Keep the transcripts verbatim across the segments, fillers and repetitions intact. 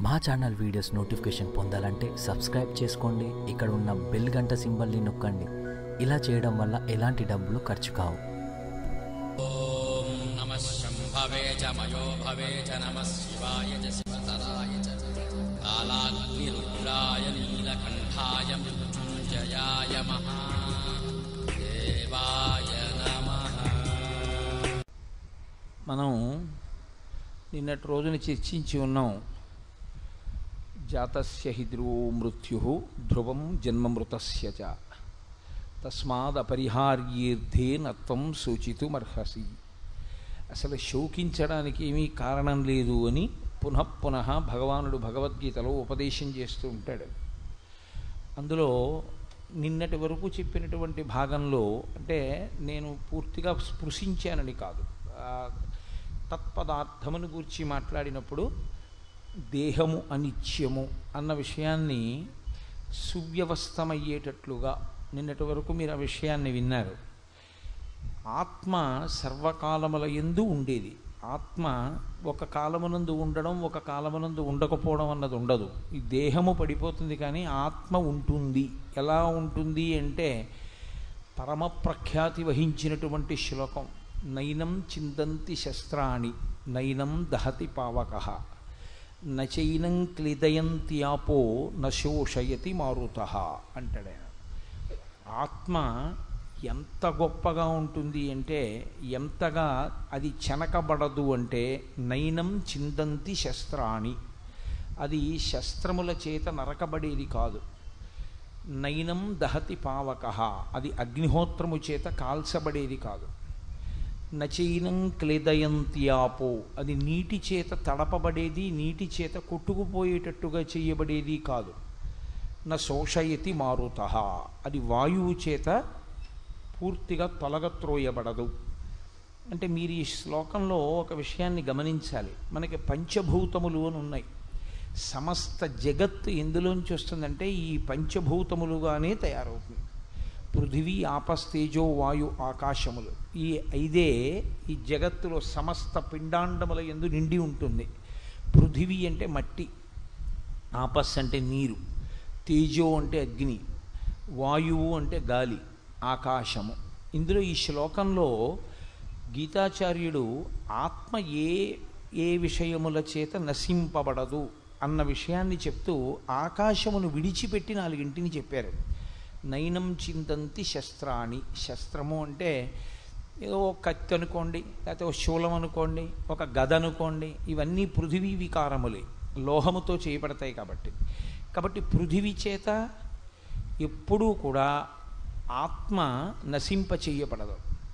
మా channel videos notification పొందాలంటే subscribe చేసుకోండి, ఇక్కడ ఉన్న బెల్ గంట సింబల్ని నొక్కండి. ఇలా చేయడం వల్ల ఎలాంటి డబ్బులు ఖర్చు కావు. ఓం నమః శంభవే చ మయో భవే చ నమః శివాయ చ శివతరాయ చ కాలాగ్ని రుద్రాయ నీలకంఠాయ మృత్యుంజయాయ మహాదేవాయ నమః. మనం నిన్నటి రోజున చర్చించి ఉన్నాం. జాతస్య హి ధ్రువో మృత్యు ధ్రువం జన్మమృతస్య చ తస్మాదపరిహార్యేర్థే నత్వం సూచితుమర్హసి. అసలు శోకించడానికి ఏమీ కారణం లేదు అని పునః పునః భగవానుడు భగవద్గీతలో ఉపదేశం చేస్తూ ఉంటాడు. అందులో నిన్నటి వరకు చెప్పినటువంటి భాగంలో, అంటే నేను పూర్తిగా స్పృశించానని కాదు, తత్పదార్థమును గూర్చి మాట్లాడినప్పుడు దేహము అనిత్యము అన్న విషయాన్ని సువ్యవస్థమయ్యేటట్లుగా నిన్నటి వరకు మీరు ఆ విషయాన్ని విన్నారు. ఆత్మ సర్వకాలముల యందు ఉండేది. ఆత్మ ఒక కాలమునందు ఉండడం, ఒక కాలమునందు ఉండకపోవడం అన్నది ఉండదు. ఈ దేహము పడిపోతుంది కానీ ఆత్మ ఉంటుంది. ఎలా ఉంటుంది అంటే పరమ ప్రఖ్యాతి వహించినటువంటి శ్లోకం, నైనం చిందంతి శస్త్రాణి నైనం దహతి పావకః నచైనం క్లిదయంతి ఆపో నశోషయతి మారుతః అంటాడు ఆయన. ఆత్మ ఎంత గొప్పగా ఉంటుంది అంటే, ఎంతగా అది చెనకబడదు అంటే, నైనం చిందంతి శస్త్రాణి, అది శస్త్రముల చేత నరకబడేది కాదు. నైనం దహతి పావకః, అది అగ్నిహోత్రము చేత కాల్చబడేది కాదు. నచైనం క్లేదయంతి ఆపో, అది నీటి చేత తడపబడేది, నీటి చేత కొట్టుకుపోయేటట్టుగా చేయబడేది కాదు. న శోషయతి మారుతః, అది వాయువు చేత పూర్తిగా తొలగత్రోయబడదు. అంటే మీరు ఈ శ్లోకంలో ఒక విషయాన్ని గమనించాలి. మనకి పంచభూతములు అని ఉన్నాయి. సమస్త జగత్తు ఎందులోంచి వస్తుందంటే ఈ పంచభూతములుగానే తయారవుతుంది. పృథివీ ఆపస్తేజో వాయు ఆకాశములు, ఈ ఐదే ఈ జగత్తులో సమస్త పిండాండముల యందు నిండి ఉంటుంది. పృథివీ అంటే మట్టి, ఆపస్ అంటే నీరు, తేజో అంటే అగ్ని, వాయువు అంటే గాలి, ఆకాశము. ఇందులో ఈ శ్లోకంలో గీతాచార్యుడు ఆత్మ ఏ ఏ విషయముల చేత నశింపబడదు అన్న విషయాన్ని చెప్తూ ఆకాశమును విడిచిపెట్టి నాలుగింటిని చెప్పారు. నైనం చిందంతి శస్త్రాణి, శస్త్రము అంటే ఏదో ఒక కత్తి అనుకోండి, లేకపోతే ఒక శూలం అనుకోండి, ఒక గద అనుకోండి, ఇవన్నీ పృథివీ వికారములే, లోహముతో చేయబడతాయి కాబట్టి. కాబట్టి పృథివీ చేత ఎప్పుడూ కూడా ఆత్మ నశింప చేయబడదు.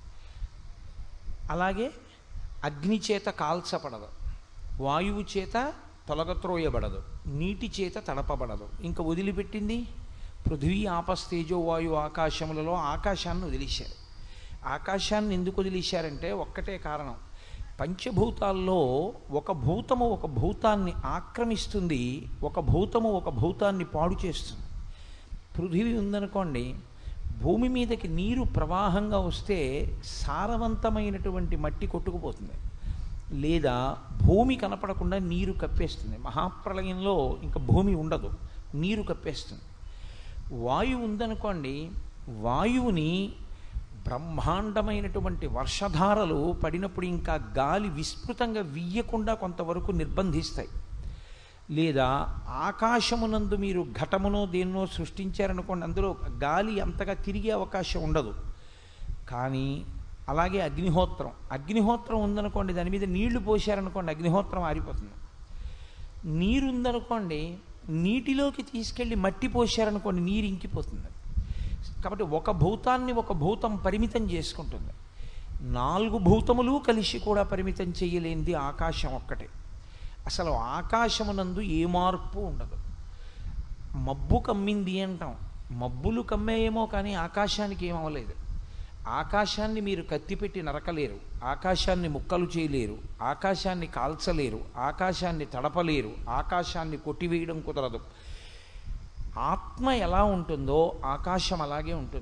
అలాగే అగ్ని చేత కాల్చబడదు, వాయువు చేత తొలగత్రోయబడదు, నీటి చేత తడపబడదు. ఇంకా వదిలిపెట్టింది పృథివీ ఆపస్తేజో వాయు ఆకాశములలో ఆకాశాన్ని వదిలేశారు. ఆకాశాన్ని ఎందుకు వదిలేశారంటే ఒక్కటే కారణం, పంచభూతాల్లో ఒక భూతము ఒక భూతాన్ని ఆక్రమిస్తుంది, ఒక భూతము ఒక భూతాన్ని పాడు చేస్తుంది. పృథివీ ఉందనుకోండి, భూమి మీదకి నీరు ప్రవాహంగా వస్తే సారవంతమైనటువంటి మట్టి కొట్టుకుపోతుంది, లేదా భూమి కనపడకుండా నీరు కప్పేస్తుంది. మహాప్రళయంలో ఇంకా భూమి ఉండదు, నీరు కప్పేస్తుంది. వాయువు ఉందనుకోండి, వాయువుని బ్రహ్మాండమైనటువంటి వర్షధారలు పడినప్పుడు ఇంకా గాలి విస్తృతంగా వీయకుండా కొంతవరకు నిర్బంధిస్తాయి. లేదా ఆకాశమునందు మీరు ఘటమునో దేన్నో సృష్టించారనుకోండి, అందులో గాలి అంతగా తిరిగే అవకాశం ఉండదు. కానీ అలాగే అగ్నిహోత్రం అగ్నిహోత్రం ఉందనుకోండి, దాని మీద నీళ్లు పోసారనుకోండి, అగ్నిహోత్రం ఆరిపోతుంది. నీరు ఉందనుకోండి, నీటిలోకి తీసుకెళ్ళి మట్టి పోసారనుకోండి, నీరు ఇంకిపోతుంది. కాబట్టి ఒక భూతాన్ని ఒక భూతం పరిమితం చేసుకుంటుంది. నాలుగు భూతములు కలిసి కూడా పరిమితం చేయలేనిది ఆకాశం ఒక్కటే. అసలు ఆకాశమునందు ఏ మార్పు ఉండదు. మబ్బు కమ్మింది అంటాం, మబ్బులు కమ్మేయేమో కానీ ఆకాశానికి ఏమవలేదు. ఆకాశాన్ని మీరు కత్తిపెట్టి నరకలేరు, ఆకాశాన్ని ముక్కలు చేయలేరు, ఆకాశాన్ని కాల్చలేరు, ఆకాశాన్ని తడపలేరు, ఆకాశాన్ని కొట్టివేయడం కుదరదు. ఆత్మ ఎలా ఉంటుందో ఆకాశం అలాగే ఉంటుంది.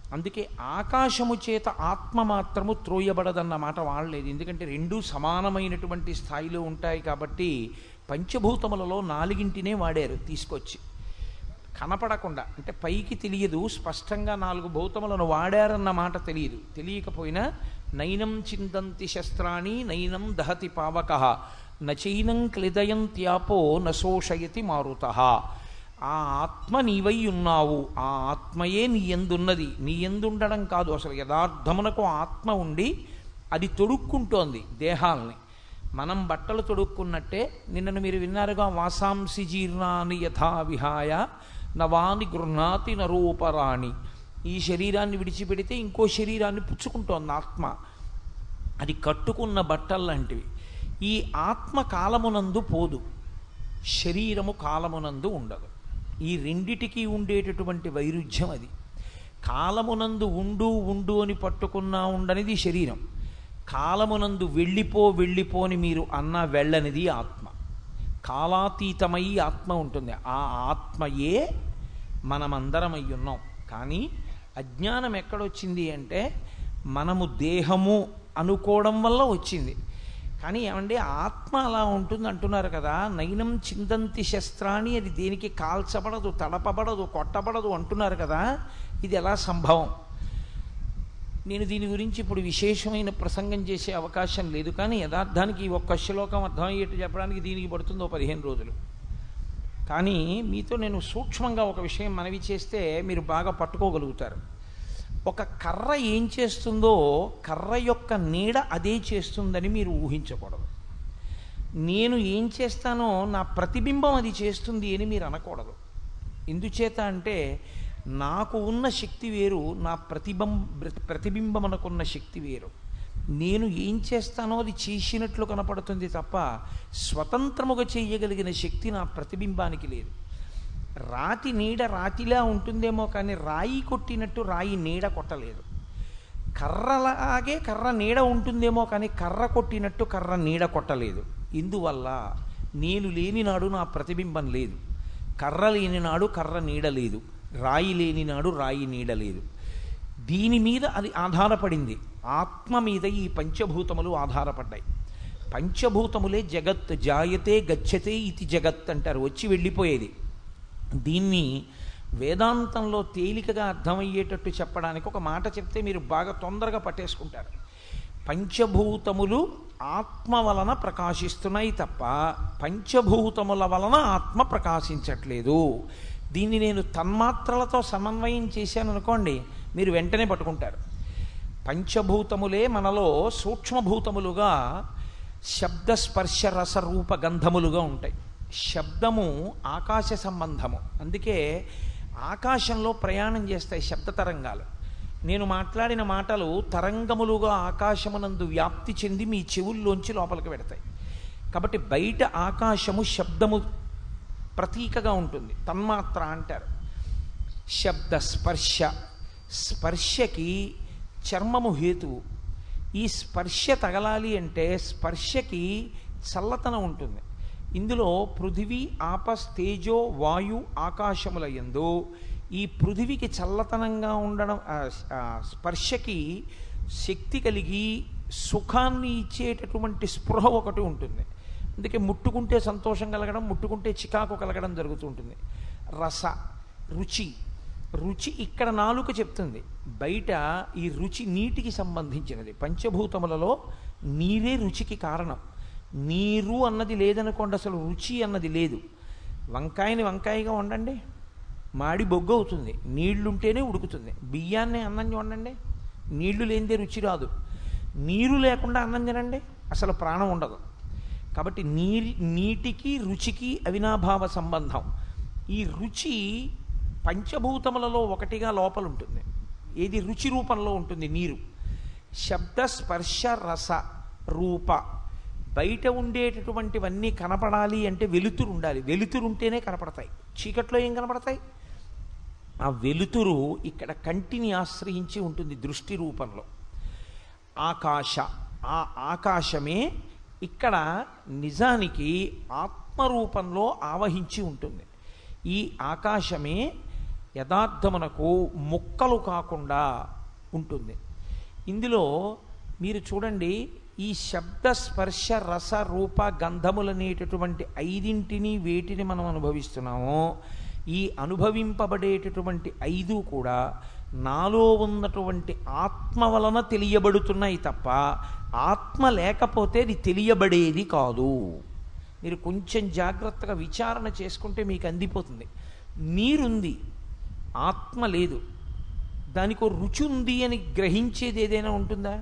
అందుకే ఆకాశము చేత ఆత్మ మాత్రము త్రోయబడదన్న మాట వాడలేదు. ఎందుకంటే రెండూ సమానమైనటువంటి స్థాయిలో ఉంటాయి కాబట్టి పంచభూతములలో నాలుగింటినే వాడారు తీసుకొచ్చి. కనపడకుండా అంటే పైకి తెలియదు, స్పష్టంగా నాలుగు భూతములను వాడారన్న మాట తెలియదు. తెలియకపోయినా నైనం చిందంతి శస్త్రాణి నైనం దహతి పావకః నచైనం క్లిదయంత్యాపో నశోషయతి మారుతః. ఆ ఆత్మ నీవై ఉన్నావు, ఆ ఆత్మయే నీ యందున్నది. నీ యందుండడం కాదు, అసలు యథార్థమునకు ఆత్మ ఉండి అది తొడుక్కుంటోంది దేహాల్ని. మనం బట్టలు తొడుక్కున్నట్టే నిన్నను మీరు విన్నారుగా, వాసాంసి జీర్ణాని యథా విహాయ నవాని గృహ్ణాతి నరూపరాణి. ఈ శరీరాన్ని విడిచిపెడితే ఇంకో శరీరాన్ని పుచ్చుకుంటోంది ఆత్మ. అది కట్టుకున్న బట్టలు లాంటివి. ఈ ఆత్మ కాలమునందు పోదు, శరీరము కాలమునందు ఉండదు. ఈ రెండిటికి ఉండేటటువంటి వైరుధ్యం అది. కాలమునందు ఉండు ఉండు అని పట్టుకున్నా ఉండనిది శరీరం, కాలమునందు వెళ్ళిపో వెళ్ళిపోని మీరు అన్నా వెళ్ళనిది ఆత్మ. కాలాతీతమై ఆత్మ ఉంటుంది. ఆ ఆత్మయే మనమందరం అయి ఉన్నాం. కానీ అజ్ఞానం ఎక్కడొచ్చింది అంటే మనము దేహము అనుకోవడం వల్ల వచ్చింది. కానీ ఏమంటే ఆత్మ అలా ఉంటుంది అంటున్నారు కదా, నైనం చిందంతి శస్త్రాన్ని, అది దేనికి కాల్చబడదు, తడపబడదు, కొట్టబడదు అంటున్నారు కదా, ఇది ఎలా సంభవం? నేను దీని గురించి ఇప్పుడు విశేషమైన ప్రసంగం చేసే అవకాశం లేదు. కానీ యథార్థానికి ఈ ఒక్క శ్లోకం అర్థమయ్యేట్టు చెప్పడానికి దీనికి పడుతుందో పదిహేను రోజులు. కానీ మీతో నేను సూక్ష్మంగా ఒక విషయం మనవి చేస్తే మీరు బాగా పట్టుకోగలుగుతారు. ఒక కర్ర ఏం చేస్తుందో కర్ర యొక్క నీడ అదే చేస్తుందని మీరు ఊహించకూడదు. నేను ఏం చేస్తానో నా ప్రతిబింబం అది చేస్తుంది అని మీరు అనకూడదు. ఎందుచేత అంటే నాకు ఉన్న శక్తి వేరు, నా ప్రతిబింబ ప్రతిబింబమునకున్న శక్తి వేరు. నేను ఏం చేస్తానో అది చేసినట్లు కనపడుతుంది తప్ప స్వతంత్రముగా చేయగలిగిన శక్తి నా ప్రతిబింబానికి లేదు. రాతి నీడ రాతిలా ఉంటుందేమో కానీ రాయి కొట్టినట్టు రాయి నీడ కొట్టలేదు. కర్రలాగే కర్ర నీడ ఉంటుందేమో కానీ కర్ర కొట్టినట్టు కర్ర నీడ కొట్టలేదు. ఇందువల్ల నేను లేని నాడు నా ప్రతిబింబం లేదు, కర్ర లేని నాడు కర్ర నీడ లేదు, రాయి లేని నాడు రాయి నీడ లేదు. దీని మీద అది ఆధారపడింది. ఆత్మ మీద ఈ పంచభూతములు ఆధారపడ్డాయి. పంచభూతములే జగత్. జాయతే గచ్చతే ఇది జగత్ అంటారు, వచ్చి వెళ్ళిపోయేది. దీన్ని వేదాంతంలో తేలికగా అర్థమయ్యేటట్టు చెప్పడానికి ఒక మాట చెప్తే మీరు బాగా తొందరగా పట్టేసుకుంటారు. పంచభూతములు ఆత్మ వలన ప్రకాశిస్తున్నాయి తప్ప పంచభూతముల వలన ఆత్మ ప్రకాశించట్లేదు. దీన్ని నేను తన్మాత్రలతో సమన్వయం చేశాను అనుకోండి, మీరు వెంటనే పట్టుకుంటారు. పంచభూతములే మనలో సూక్ష్మభూతములుగా శబ్దస్పర్శ రసరూప గంధములుగా ఉంటాయి. శబ్దము ఆకాశ సంబంధము. అందుకే ఆకాశంలో ప్రయాణం చేస్తాయి శబ్ద తరంగాలు. నేను మాట్లాడిన మాటలు తరంగములుగా ఆకాశమునందు వ్యాప్తి చెంది మీ చెవుల్లోంచి లోపలికి పెడతాయి. కాబట్టి బయట ఆకాశము శబ్దము ప్రతీకగా ఉంటుంది, తన్మాత్ర అంటారు. శబ్ద స్పర్శ, స్పర్శకి చర్మము హేతువు. ఈ స్పర్శ తగలాలి అంటే స్పర్శకి చల్లతనం ఉంటుంది. ఇందులో పృథివీ ఆపస్ తేజో వాయు ఆకాశముల యందు ఈ పృథివికి చల్లతనంగా ఉండడం, స్పర్శకి శక్తి కలిగి సుఖాన్ని ఇచ్చేటటువంటి స్పృహ ఒకటి ఉంటుంది. అందుకే ముట్టుకుంటే సంతోషం కలగడం, ముట్టుకుంటే చికాకు కలగడం జరుగుతూ ఉంటుంది. రస, రుచి. రుచి ఇక్కడ నాలుక చెప్తుంది, బయట ఈ రుచి నీటికి సంబంధించినది. పంచభూతములలో నీరే రుచికి కారణం. నీరు అన్నది లేదనుకోండి, అసలు రుచి అన్నది లేదు. వంకాయని వంకాయగా వండండి, మాడి బొగ్గు అవుతుంది, నీళ్లుంటేనే ఉడుకుతుంది. బియ్యాన్ని అన్నం వండండి, నీళ్లు లేనిదే రుచి రాదు. నీరు లేకుండా అన్నం తినండి, అసలు ప్రాణం ఉండదు. కాబట్టి నీరి నీటికి రుచికి అవినాభావ సంబంధం. ఈ రుచి పంచభూతములలో ఒకటిగా లోపల ఉంటుంది. ఏది రుచి రూపంలో ఉంటుంది? నీరు. శబ్ద స్పర్శ రస రూప. బయట ఉండేటటువంటివన్నీ కనపడాలి అంటే వెలుతురు ఉండాలి. వెలుతురు ఉంటేనే కనపడతాయి. చీకట్లో ఏం కనపడతాయి? ఆ వెలుతురు ఇక్కడ కంటిని ఆశ్రయించి ఉంటుంది దృష్టి రూపంలో. ఆకాశ, ఆ ఆకాశమే ఇక్కడ నిజానికి ఆత్మరూపంలో ఆవహించి ఉంటుంది. ఈ ఆకాశమే యథార్థమునకు ముక్కలు కాకుండా ఉంటుంది. ఇందులో మీరు చూడండి, ఈ శబ్ద స్పర్శ రస రూప గంధములనేటటువంటి ఐదింటిని వేటిని మనం అనుభవిస్తున్నామో, ఈ అనుభవింపబడేటటువంటి ఐదు కూడా నాలో ఉన్నటువంటి ఆత్మ వలన తెలియబడుతున్నాయి తప్ప ఆత్మ లేకపోతే అది తెలియబడేది కాదు. మీరు కొంచెం జాగ్రత్తగా విచారణ చేసుకుంటే మీకు అందిపోతుంది. నీరుంది, ఆత్మ లేదు. దానికి రుచి ఉంది అని గ్రహించేది ఏదైనా ఉంటుందా?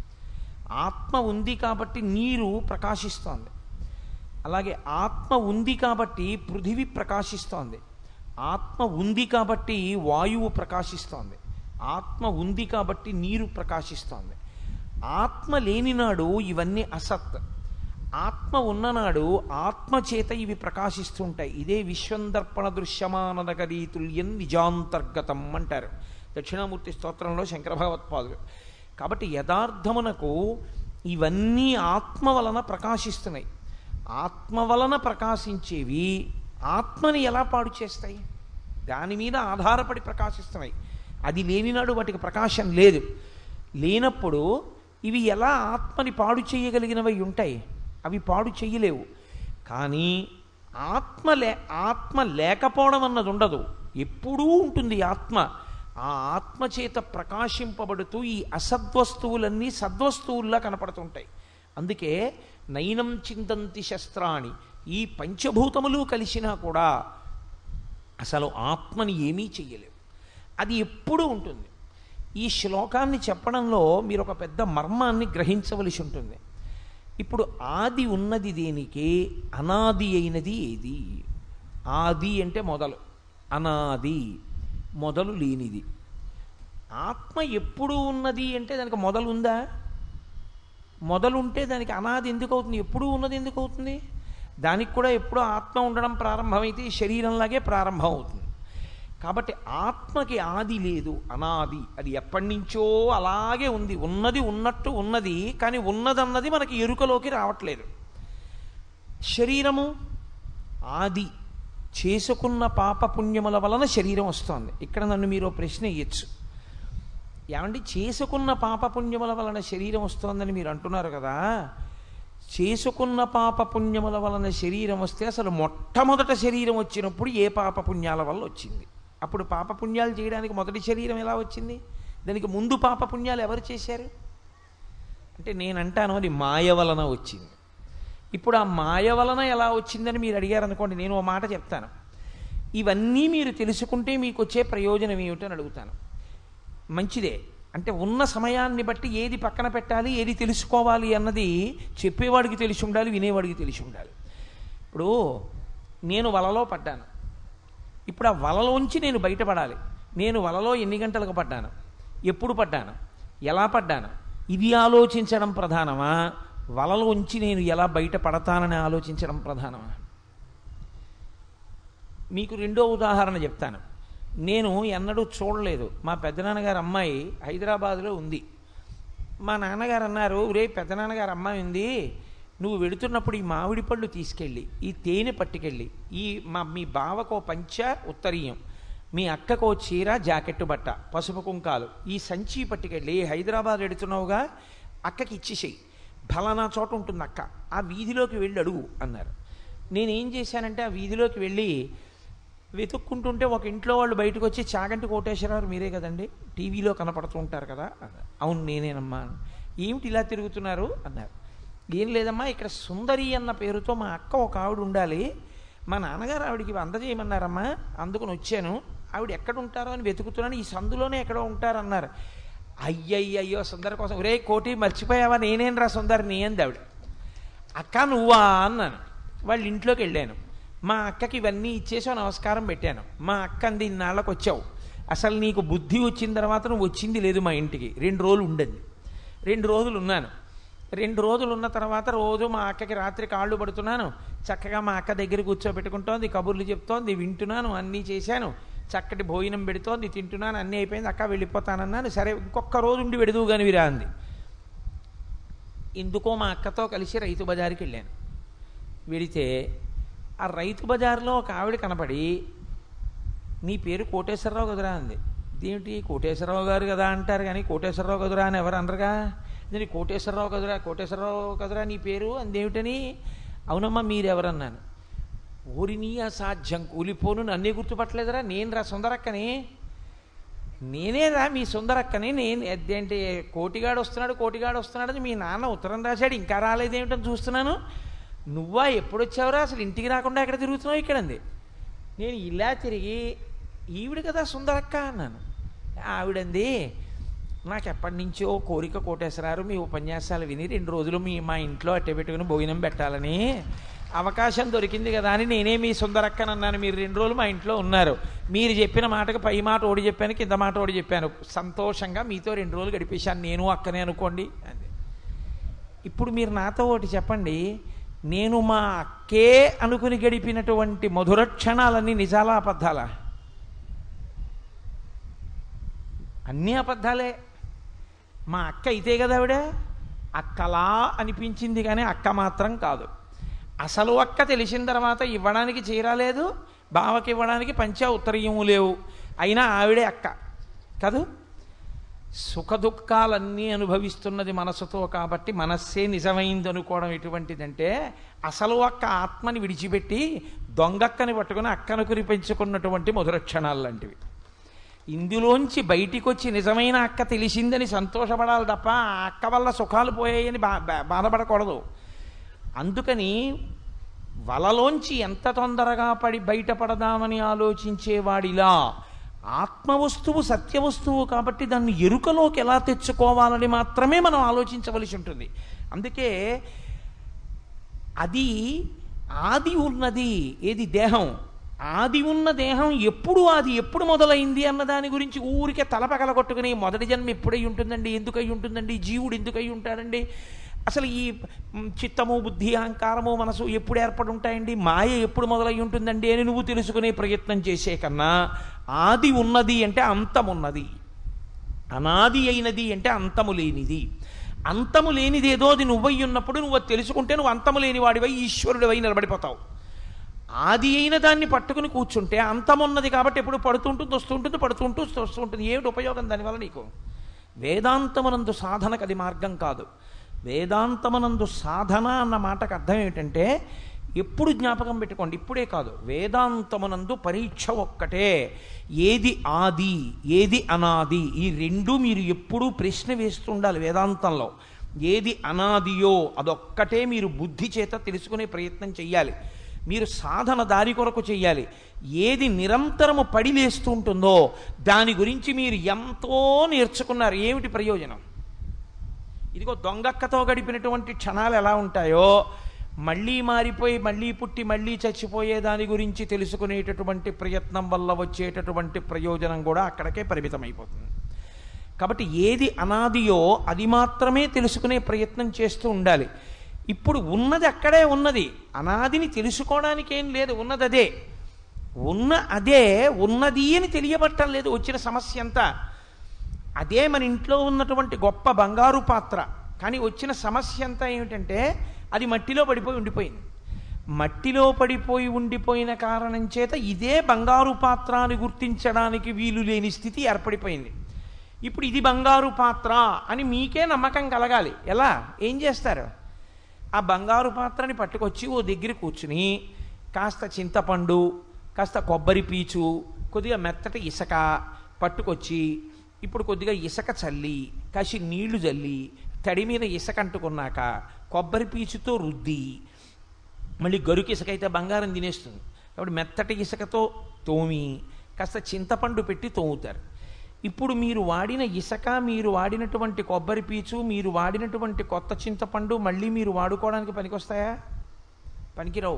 ఆత్మ ఉంది కాబట్టి నీరు ప్రకాశిస్తోంది. అలాగే ఆత్మ ఉంది కాబట్టి పృథివీ ప్రకాశిస్తోంది. ఆత్మ ఉంది కాబట్టి వాయువు ప్రకాశిస్తోంది. ఆత్మ ఉంది కాబట్టి నీరు ప్రకాశిస్తోంది. ఆత్మ లేనినాడు ఇవన్నీ అసత్. ఆత్మ ఉన్ననాడు ఆత్మ చేత ఇవి ప్రకాశిస్తుంటాయి. ఇదే విశ్వందర్పణ దృశ్యమాననగరీ తుల్యం నిజాంతర్గతం అంటారు దక్షిణామూర్తి స్తోత్రంలో శంకర భగవత్పాదులు. కాబట్టి యథార్థమునకు ఇవన్నీ ఆత్మ వలన ప్రకాశిస్తున్నాయి. ఆత్మ వలన ప్రకాశించేవి ఆత్మని ఎలా పాడు చేస్తాయి? దాని మీద ఆధారపడి ప్రకాశిస్తున్నాయి. అది లేనినాడు వాటికి ప్రకాశం లేదు. లేనప్పుడు ఇవి ఎలా ఆత్మని పాడు చేయగలిగినవి ఉంటాయి? అవి పాడు చెయ్యలేవు. కానీ ఆత్మ లే ఆత్మ లేకపోవడం అన్నది ఉండదు, ఎప్పుడూ ఉంటుంది ఆత్మ. ఆ ఆత్మ చేత ప్రకాశింపబడుతూ ఈ అసద్వస్తువులన్నీ సద్వస్తువుల్లా కనపడుతుంటాయి. అందుకే నైనం చింతంతి శస్త్రాణి, ఈ పంచభూతములు కలిసినా కూడా అసలు ఆత్మని ఏమీ చెయ్యలేవు. అది ఎప్పుడూ ఉంటుంది. ఈ శ్లోకాన్ని చెప్పడంలో మీరు ఒక పెద్ద మర్మాన్ని గ్రహించవలసి ఉంటుంది. ఇప్పుడు ఆది ఉన్నది దేనికి? అనాది అయినది ఏది? ఆది అంటే మొదలు, అనాది మొదలు లేనిది. ఆత్మ ఎప్పుడు ఉన్నది అంటే దానికి మొదలు ఉందా? మొదలుంటే దానికి అనాది ఎందుకు అవుతుంది? ఎప్పుడూ ఉన్నది ఎందుకు అవుతుంది? దానికి కూడా ఎప్పుడూ ఆత్మ ఉండడం ప్రారంభమైతే ఈ శరీరంలాగే ప్రారంభం అవుతుంది. కాబట్టి ఆత్మకి ఆది లేదు, అనాది. అది ఎప్పటి నుంచో అలాగే ఉంది. ఉన్నది ఉన్నట్టు ఉన్నది, కానీ ఉన్నదన్నది మనకి ఎరుకలోకి రావట్లేదు. శరీరము ఆది, చేసుకున్న పాప పుణ్యముల వలన శరీరం వస్తోంది. ఇక్కడ నన్ను మీరు ప్రశ్న ఇయ్యచ్చు, ఏమండి చేసుకున్న పాప పుణ్యముల వలన శరీరం వస్తోందని మీరు అంటున్నారు కదా, చేసుకున్న పాప పుణ్యముల వలన శరీరం వస్తే అసలు మొట్టమొదట శరీరం వచ్చినప్పుడు ఏ పాప పుణ్యాల వల్ల వచ్చింది? అప్పుడు పాప పుణ్యాలు చేయడానికి మొదటి శరీరం ఎలా వచ్చింది? దానికి ముందు పాప పుణ్యాలు ఎవరు చేశారు అంటే నేనంటాను అది మాయ వలన వచ్చింది. ఇప్పుడు ఆ మాయ వలన ఎలా వచ్చిందని మీరు అడిగారు అనుకోండి, నేను ఓ మాట చెప్తాను. ఇవన్నీ మీరు తెలుసుకుంటే మీకు వచ్చే ప్రయోజనం ఏమిటని అడుగుతాను. మంచిదే, అంటే ఉన్న సమయాన్ని బట్టి ఏది పక్కన పెట్టాలి, ఏది తెలుసుకోవాలి అన్నది చెప్పేవాడికి తెలిసి ఉండాలి, వినేవాడికి తెలిసి ఉండాలి. ఇప్పుడు నేను వలలో పడ్డాను, ఇప్పుడు ఆ వలలోంచి నేను బయటపడాలి. నేను వలలో ఎన్ని గంటలకు పడ్డాను, ఎప్పుడు పడ్డాను, ఎలా పడ్డాను, ఇది ఆలోచించడం ప్రధానమా, వలలోంచి నేను ఎలా బయటపడతానని ఆలోచించడం ప్రధానమా? మీకు రెండో ఉదాహరణ చెప్తాను. నేను ఎన్నడూ చూడలేదు, మా పెద్దనాన్నగారు అమ్మాయి హైదరాబాదులో ఉంది. మా నాన్నగారు అన్నారు, రే పెద్దనాన్నగారు అమ్మాయి ఉంది, నువ్వు వెడుతున్నప్పుడు ఈ మామిడి పళ్ళు తీసుకెళ్ళి, ఈ తేనె పట్టుకెళ్ళి, ఈ మా మీ బావకో పంచ ఉత్తరీయం, మీ అక్కకో చీర జాకెట్టు బట్ట పసుపు కుంకాలు, ఈ సంచి పట్టుకెళ్ళి హైదరాబాద్ వెడుతున్నావుగా అక్కకి ఇచ్చేసేయి, ఫలానా చోట ఉంటుంది అక్క, ఆ వీధిలోకి వెళ్ళి అడుగు అన్నారు. నేనేం చేశానంటే ఆ వీధిలోకి వెళ్ళి వెతుక్కుంటుంటే ఒక ఇంట్లో వాళ్ళు బయటకు వచ్చి, చాగంటి కోటేశ్వరరావు మీరే కదండి, టీవీలో కనపడుతూ ఉంటారు కదా అన్నారు. అవును నేనేనమ్మా. ఏమిటి ఇలా తిరుగుతున్నారు అన్నారు. ఏం లేదమ్మా, ఇక్కడ సుందరి అన్న పేరుతో మా అక్క ఒక ఆవిడ ఉండాలి, మా నాన్నగారు ఆవిడికి అందజేయమన్నారమ్మా, అందుకని వచ్చాను, ఆవిడ ఎక్కడ ఉంటారో అని వెతుకుతున్నాను, ఈ సందులోనే ఎక్కడో ఉంటారన్నారు. అయ్యయ్యయ్యో సుందరి కోసం, ఒరే కోటి మర్చిపోయావా, నేనేం రా సుందరిని అంది ఆవిడ. అక్క నువ్వా అన్నాను. వాళ్ళ ఇంట్లోకి వెళ్ళాను, మా అక్కకి ఇవన్నీ ఇచ్చేసావు, నమస్కారం పెట్టాను. మా అక్క అంది, ఇన్నాళ్ళకి వచ్చావు, అసలు నీకు బుద్ధి వచ్చిన తర్వాత నువ్వు వచ్చింది లేదు మా ఇంటికి, రెండు రోజులు ఉండండి. రెండు రోజులు ఉన్నాను. రెండు రోజులు ఉన్న తర్వాత రోజు మా అక్కకి రాత్రి కాళ్ళు పడుతున్నాను, చక్కగా మా అక్క దగ్గర కూర్చోబెట్టుకుంటోంది, కబుర్లు చెప్తోంది, వింటున్నాను, అన్నీ చేశాను, చక్కటి భోజనం పెడుతోంది, తింటున్నాను, అన్నీ అయిపోయింది, అక్క వెళ్ళిపోతానన్నాను. సరే ఇంకొక రోజు ఉండి వెడుదువు కానీ విరా అంది. ఎందుకో మా అక్కతో కలిసి రైతు బజారుకి వెళ్ళాను. వెడితే ఆ రైతు బజార్లో ఒక ఆవిడ కనపడి, నీ పేరు కోటేశ్వరరావు కదరా అంది. ఇదేమిటి కోటేశ్వరరావు గారు కదా అంటారు కానీ కోటేశ్వరరావు కదరా అని ఎవరు అనరుగా. ఇది కోటేశ్వరరావు కదరా కోటేశ్వరరావు కదరా నీ పేరు అందేమిటని. అవునమ్మా మీరెవరన్నాను. ఊరిని అసాధ్యం కూలిపోను నన్నే గుర్తుపట్టలేదురా, నేను రా సుందరక్కని, నేనే రా మీ సుందరక్కని. నేను అదేంటి కోటిగాడు వస్తున్నాడు కోటిగాడు వస్తున్నాడని మీ నాన్న ఉత్తరం రాశాడు, ఇంకా రాలేదేమిటని చూస్తున్నాను. నువ్వా ఎప్పుడొచ్చావురా, అసలు ఇంటికి రాకుండా ఎక్కడ తిరుగుతున్నావు ఇక్కడ అంది. నేను ఇలా తిరిగి ఈవిడ కదా సుందరక్క అన్నాను. ఆవిడంది, నాకు ఎప్పటి నుంచో కోరిక కోటేశ్వరారు మీ ఉపన్యాసాలు విని రెండు రోజులు మీ మా ఇంట్లో అట్టే పెట్టుకుని భోజనం పెట్టాలని, అవకాశం దొరికింది కదా అని నేనే మీ సుందరక్కనన్నాను. మీరు రెండు రోజులు మా ఇంట్లో ఉన్నారు, మీరు చెప్పిన మాటకు పై మాట ఓడి చెప్పాను, కింద మాట ఓడి చెప్పాను, సంతోషంగా మీతో రెండు రోజులు గడిపేశాను, నేను అక్కనే అనుకోండి అంది. ఇప్పుడు మీరు నాతో ఒకటి చెప్పండి, నేను మా అక్కే అనుకుని గడిపినటువంటి మధుర క్షణాలన్నీ నిజాలా అబద్ధాలా? అన్నీ అబద్ధాలే. మా అక్క అయితే కదా ఆవిడ అక్కలా అనిపించింది కానీ అక్క మాత్రం కాదు. అసలు అక్క తెలిసిన తర్వాత ఇవ్వడానికి చీరలేదు, బావకి ఇవ్వడానికి పంచా ఉత్తరీయము లేవు, అయినా ఆవిడే అక్క కాదు. సుఖదుఖాలన్నీ అనుభవిస్తున్నది మనసుతో కాబట్టి మనస్సే నిజమైంది అనుకోవడం ఎటువంటిదంటే, అసలు అక్క ఆత్మని విడిచిపెట్టి దొంగక్కని పట్టుకుని అక్కనుకుని పెంచుకున్నటువంటి మధుర క్షణాలు లాంటివి. ఇందులోంచి బయటికి వచ్చి నిజమైన అక్క తెలిసిందని సంతోషపడాలి తప్ప ఆ అక్క వల్ల సుఖాలు పోయాయని బా బాధపడకూడదు. అందుకని వలలోంచి ఎంత తొందరగా పడి బయటపడదామని ఆలోచించేవాడిలా ఆత్మవస్తువు సత్యవస్తువు కాబట్టి దాన్ని ఎరుకలోకి ఎలా తెచ్చుకోవాలని మాత్రమే మనం ఆలోచించవలసి ఉంటుంది. అందుకే అది ఆది ఉన్నది ఏది దేహం, ఆది ఉన్న దేహం ఎప్పుడు అది ఎప్పుడు మొదలైంది అన్న దాని గురించి ఊరికే తల పగలగొట్టుకుని మొదటి జన్మ ఎప్పుడై ఉంటుందండి, ఎందుకై ఉంటుందండి, జీవుడు ఎందుకై ఉంటాడండి, అసలు ఈ చిత్తము బుద్ధి అహంకారము మనసు ఎప్పుడు ఏర్పడి ఉంటాయండి, మాయ ఎప్పుడు మొదలై ఉంటుందండి అని నువ్వు తెలుసుకునే ప్రయత్నం చేసే కన్నా ఆది ఉన్నది అంటే అంతమున్నది, అనాది అయినది అంటే అంతము లేనిది. అంతము లేనిదేదో అది నువ్వై ఉన్నప్పుడు నువ్వు తెలుసుకుంటే నువ్వు అంతము లేని వాడివై ఈశ్వరుడివై నిలబడిపోతావు. ఆది అయిన దాన్ని పట్టుకుని కూర్చుంటే అంతమున్నది కాబట్టి ఎప్పుడు పడుతుంటుంది వస్తుంటుంది పడుతుంటూ వస్తుంటుంది. ఏమిటి ఉపయోగం దానివల్ల నీకు? వేదాంతమనందు సాధనకు అది మార్గం కాదు. వేదాంతమనందు సాధన అన్న మాటకు అర్థం ఏమిటంటే, ఎప్పుడు జ్ఞాపకం పెట్టుకోండి, ఇప్పుడే కాదు, వేదాంతమునందు పరీక్ష ఒక్కటే. ఏది ఆది ఏది అనాది ఈ రెండు మీరు ఎప్పుడూ ప్రశ్న వేస్తుండాలి వేదాంతంలో. ఏది అనాదియో అదొక్కటే మీరు బుద్ధి చేత తెలుసుకునే ప్రయత్నం చెయ్యాలి. మీరు సాధన దారి కొరకు చెయ్యాలి. ఏది నిరంతరము పడి లేస్తూ ఉంటుందో దాని గురించి మీరు ఎంతో నేర్చుకున్నారు, ఏమిటి ప్రయోజనం? ఇదిగో దొంగక్కతో గడిపినటువంటి క్షణాలు ఎలా ఉంటాయో, మళ్ళీ మారిపోయి మళ్ళీ పుట్టి మళ్ళీ చచ్చిపోయే దాని గురించి తెలుసుకునేటటువంటి ప్రయత్నం వల్ల వచ్చేటటువంటి ప్రయోజనం కూడా అక్కడికే పరిమితమైపోతుంది. కాబట్టి ఏది అనాదియో అది మాత్రమే తెలుసుకునే ప్రయత్నం చేస్తూ ఉండాలి. ఇప్పుడు ఉన్నది అక్కడే ఉన్నది, అనాదిని తెలుసుకోవడానికి ఏం లేదు, ఉన్నది అదే. ఉన్న అదే ఉన్నది అని తెలియబట్టం లేదు. వచ్చిన సమస్య అంతా అదే మన ఇంట్లో ఉన్నటువంటి గొప్ప బంగారు పాత్ర, కానీ వచ్చిన సమస్య అంతా ఏమిటంటే అది మట్టిలో పడిపోయి ఉండిపోయింది. మట్టిలో పడిపోయి ఉండిపోయిన కారణం చేత ఇదే బంగారు పాత్ర అని గుర్తించడానికి వీలు లేని స్థితి ఏర్పడిపోయింది. ఇప్పుడు ఇది బంగారు పాత్ర అని మీకే నమ్మకం కలగాలి. ఎలా? ఏం చేస్తారు? ఆ బంగారు పాత్రని పట్టుకొచ్చి ఓ దగ్గర కూర్చుని కాస్త చింతపండు, కాస్త కొబ్బరి పీచు, కొద్దిగా మెత్తటి ఇసుక పట్టుకొచ్చి ఇప్పుడు కొద్దిగా ఇసుక చల్లి కాసి నీళ్లు చల్లి తడి మీద ఇసుక అంటుకున్నాక కొబ్బరి పీచుతో రుద్ది, మళ్ళీ గరుకు ఇసుక అయితే బంగారం తినేస్తుంది కాబట్టి మెత్తటి ఇసుకతో తోమి కాస్త చింతపండు పెట్టి తోముతారు. ఇప్పుడు మీరు వాడిన ఇసుక, మీరు వాడినటువంటి కొబ్బరి పీచు, మీరు వాడినటువంటి కొత్త చింతపండు మళ్ళీ మీరు వాడుకోవడానికి పనికొస్తాయా? పనికిరావు.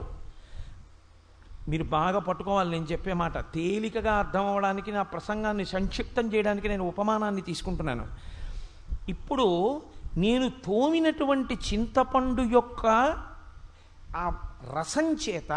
మీరు బాగా పట్టుకోవాలి నేను చెప్పే మాట. తేలికగా అర్థం అవ్వడానికి నా ప్రసంగాన్ని సంక్షిప్తం చేయడానికి నేను ఉపమానాన్ని తీసుకుంటున్నాను. ఇప్పుడు నేను తోమినటువంటి చింతపండు యొక్క ఆ రసం చేత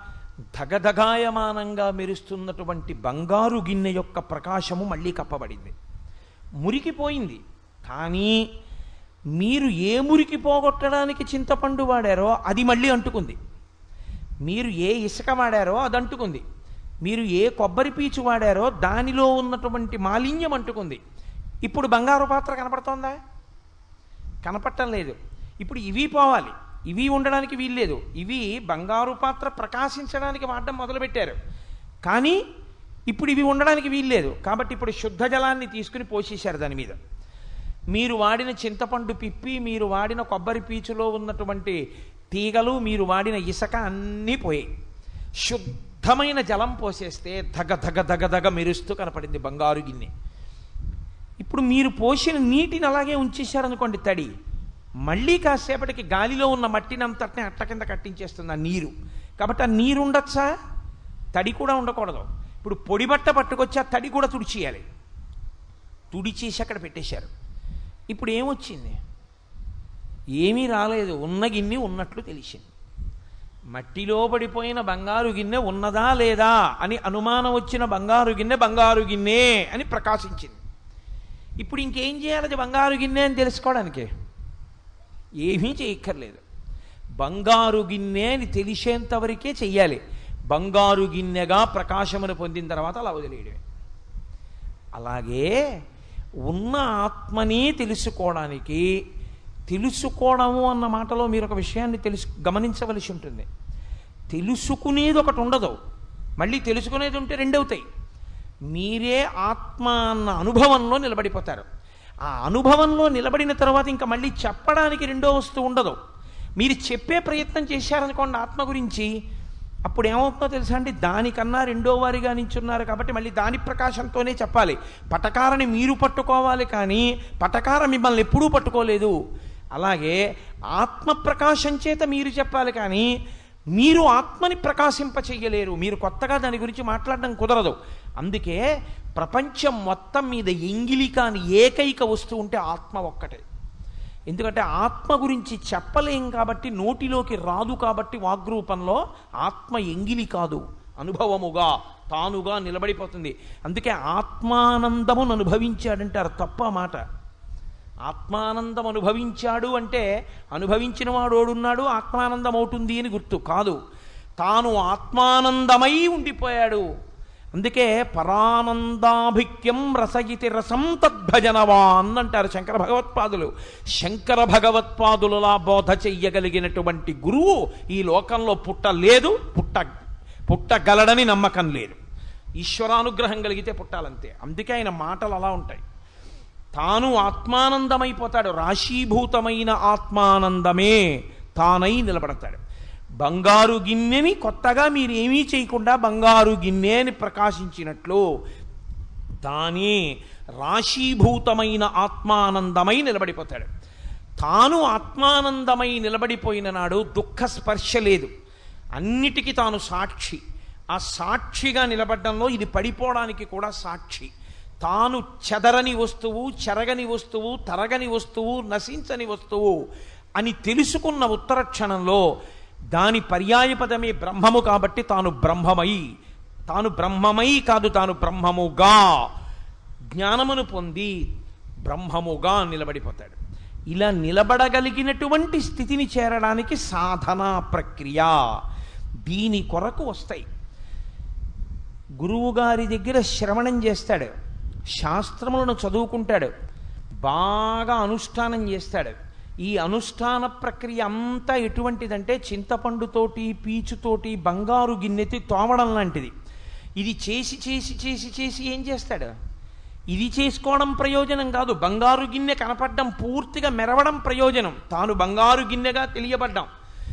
ధగధగాయమానంగా మెరుస్తున్నటువంటి బంగారు గిన్నె యొక్క ప్రకాశము మళ్ళీ కప్పబడింది, మురికిపోయింది. కానీ మీరు ఏ మురికి పోగొట్టడానికి చింతపండు వాడారో అది మళ్ళీ అంటుకుంది, మీరు ఏ ఇసుక వాడారో అది అంటుకుంది. మీరు ఏ కొబ్బరి పీచు వాడారో దానిలో ఉన్నటువంటి మాలిన్యం అంటుకుంది. ఇప్పుడు బంగారు పాత్ర కనపడుతోందా? కనపడటం లేదు. ఇప్పుడు ఇవి పోవాలి, ఇవి ఉండడానికి వీల్లేదు. ఇవి బంగారు పాత్ర ప్రకాశించడానికి వాడడం మొదలుపెట్టారు, కానీ ఇప్పుడు ఇవి ఉండడానికి వీల్లేదు. కాబట్టి ఇప్పుడు శుద్ధ జలాన్ని తీసుకుని పోసేశారు దాని మీద. మీరు వాడిన చింతపండు పిప్పి, మీరు వాడిన కొబ్బరి పీచులో ఉన్నటువంటి తీగలు, మీరు వాడిన ఇసుక అన్నీ పోయాయి. శుద్ధమైన జలం పోసేస్తే ధగ ధగ ధగ ధగ మెరుస్తూ కనపడింది బంగారు గిన్నె. ఇప్పుడు మీరు పోసిన నీటిని అలాగే ఉంచేశారనుకోండి తడి, మళ్ళీ కాసేపటికి గాలిలో ఉన్న మట్టిని అంతటిని అట్ట కింద కట్టించేస్తుంది ఆ నీరు. కాబట్టి ఆ నీరు ఉండొచ్చా? తడి కూడా ఉండకూడదు. ఇప్పుడు పొడి బట్ట పట్టుకొచ్చి ఆ తడి కూడా తుడిచేయాలి. తుడిచేసి అక్కడ పెట్టేశారు. ఇప్పుడు ఏమొచ్చింది? ఏమీ రాలేదు. ఉన్న గిన్నె ఉన్నట్లు తెలిసింది. మట్టిలో పడిపోయిన బంగారు గిన్నె ఉన్నదా లేదా అని అనుమానం వచ్చిన బంగారు గిన్నె బంగారు గిన్నె అని ప్రకాశించింది. ఇప్పుడు ఇంకేం చేయాలి అది బంగారు గిన్నె అని తెలుసుకోవడానికి? ఏమీ చేయక్కర్లేదు. బంగారు గిన్నె అని తెలిసేంతవరకే చెయ్యాలి. బంగారు గిన్నెగా ప్రకాశమును పొందిన తర్వాత అలా వదిలేయడమే. అలాగే ఉన్న ఆత్మని తెలుసుకోవడానికి, తెలుసుకోవడము అన్న మాటలో మీరు ఒక విషయాన్ని తెలుసు గమనించవలసి ఉంటుంది. తెలుసుకునేది ఒకటి ఉండదు, మళ్ళీ తెలుసుకునేది ఉంటే రెండవుతాయి. మీరే ఆత్మ అన్న అనుభవంలో నిలబడిపోతారు. ఆ అనుభవంలో నిలబడిన తర్వాత ఇంకా మళ్ళీ చెప్పడానికి రెండో వస్తువు ఉండదు. మీరు చెప్పే ప్రయత్నం చేశారనుకోండి ఆత్మ గురించి, అప్పుడు ఏమవుతుందో తెలుసా అండి? దానికన్నా రెండో వారిగా నించున్నారు కాబట్టి మళ్ళీ దాని ప్రకాశంతోనే చెప్పాలి. పటకారని మీరు పట్టుకోవాలి, కానీ పటకార మిమ్మల్ని ఎప్పుడూ పట్టుకోలేదు. అలాగే ఆత్మ ప్రకాశం చేత మీరు చెప్పాలి, కానీ మీరు ఆత్మని ప్రకాశింప చెయ్యలేరు. మీరు కొత్తగా దాని గురించి మాట్లాడడం కుదరదు. అందుకే ప్రపంచం మొత్తం మీద ఎంగిలి కాని ఏకైక వస్తువు ఉంటే ఆత్మ ఒక్కటే. ఎందుకంటే ఆత్మ గురించి చెప్పలేం కాబట్టి, నోటిలోకి రాదు కాబట్టి వాగ్రూపంలో ఆత్మ ఎంగిలి కాదు, అనుభవముగా తానుగా నిలబడిపోతుంది. అందుకే ఆత్మానందమును అనుభవించాడంటారు. తప్ప మాట. ఆత్మానందం అనుభవించాడు అంటే అనుభవించిన వాడు ఓడున్నాడు ఆత్మానందం అవుతుంది అని గుర్తు కాదు. తాను ఆత్మానందమై ఉండిపోయాడు. అందుకే పరానందాభిక్యం రసయితి రసం తద్భజనవాన్ అంటారు శంకర భగవత్పాదులు. శంకర భగవత్పాదులలా బోధ చెయ్యగలిగినటువంటి గురువు ఈ లోకంలో పుట్టలేదు, పుట్ట పుట్టగలడని నమ్మకం లేదు. ఈశ్వరానుగ్రహం కలిగితే పుట్టాలంతే. అందుకే ఆయన మాటలు అలా ఉంటాయి. తాను ఆత్మానందమైపోతాడు. రాశీభూతమైన ఆత్మానందమే తానై నిలబడతాడు. బంగారు గిన్నెని కొత్తగా మీరు ఏమీ చేయకుండా బంగారు గిన్నె అని ప్రకాశించినట్లు తానే రాశీభూతమైన ఆత్మానందమై నిలబడిపోతాడు. తాను ఆత్మానందమై నిలబడిపోయిన నాడు దుఃఖ స్పర్శ లేదు. అన్నిటికీ తాను సాక్షి. ఆ సాక్షిగా నిలబడ్డంలో ఇది పడిపోవడానికి కూడా సాక్షి. తాను చెదరని వస్తువు, చెరగని వస్తువు, తరగని వస్తువు, నశించని వస్తువు అని తెలుసుకున్న ఉత్తర క్షణంలో దాని పర్యాయపదమే బ్రహ్మము కాబట్టి తాను బ్రహ్మమై, తాను బ్రహ్మమై కాదు తాను బ్రహ్మముగా జ్ఞానమును పొంది బ్రహ్మముగా నిలబడిపోతాడు. ఇలా నిలబడగలిగినటువంటి స్థితిని చేరడానికి సాధనా ప్రక్రియ. దీని కొరకు వస్తాయి. గురువుగారి దగ్గర శ్రవణం చేస్తాడు, శాస్త్రములను చదువుకుంటాడు, బాగా అనుష్ఠానం చేస్తాడు. ఈ అనుష్ఠాన ప్రక్రియ అంతా ఎటువంటిదంటే చింతపండుతోటి పీచుతోటి బంగారు గిన్నెతి తోమడం లాంటిది. ఇది చేసి చేసి చేసి చేసి ఏం చేస్తాడు? ఇది చేసుకోవడం ప్రయోజనం కాదు, బంగారు గిన్నె కనపడడం, పూర్తిగా మెరవడం ప్రయోజనం. తాను బంగారు గిన్నెగా తెలియబడ్డాం.